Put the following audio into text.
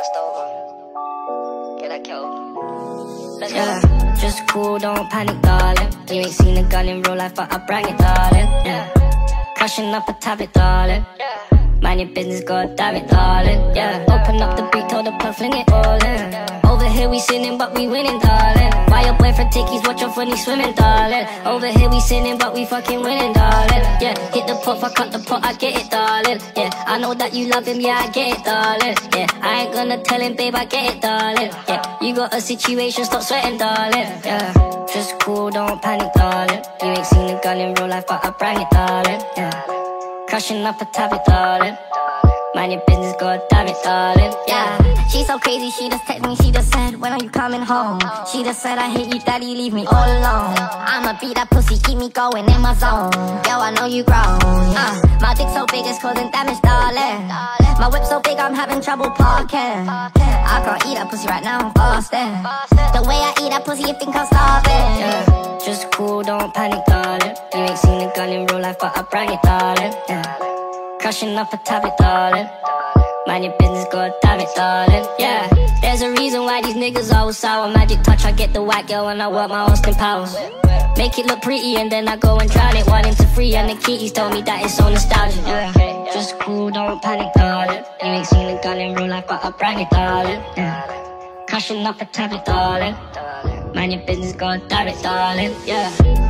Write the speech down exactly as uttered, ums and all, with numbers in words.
crossed over. Get that killed. Let's Yeah, go. just cool, don't panic, darling. You ain't seen a gun in real life, but I brang it, darling. Yeah, crashing up a tablet, darling. Yeah. Mind your business, god damn it, darling. Yeah, open up the beat, told the plug, fling it all in. Over here we sinning, but we winning, darling. Why your boyfriend tickies, watch your funny swimming, darling. Over here we sinning, but we fucking winning, darling. Yeah, hit the pot, fuck up the pot, I get it, darling. Yeah, I know that you love him, yeah, I get it, darling. Yeah, I ain't gonna tell him, babe, I get it, darling. Yeah, you got a situation, stop sweating, darling. Yeah, just cool, don't panic, darling. You ain't seen a gun in real life, but I brang it, darling. Yeah, crashing up a tablet, darling. Mind your business, god damn it, darling. Yeah, she's so crazy, she just text me, she just said, when are you coming home? She just said, I hate you, daddy, leave me all alone. I'ma beat that pussy, keep me going in my zone. Yo, I know you grown, uh, my dick so big, it's causing damage, darling. My whip so big, I'm having trouble parking. I can't eat that pussy right now, I'm fasting. The way I eat that pussy, you think I'm starving. Yeah, just cool, don't panic, darling. You ain't seen a gun in real life, but I brang it, darling. Yeah, crashing up a tablet, darling. Mind your business, god damn it, darling. Yeah, there's a reason why these niggas always sour. Magic touch, I get the white girl when I work my Austin powers. Make it look pretty and then I go and drown it. One into free and the kitties told me that it's so nostalgic. Yeah, just cool, don't panic, darling. You ain't seen a gun in real life, but I brang it, darling. Yeah, crashing up a tablet, darling. Mind your business, god damn it, darling. Yeah.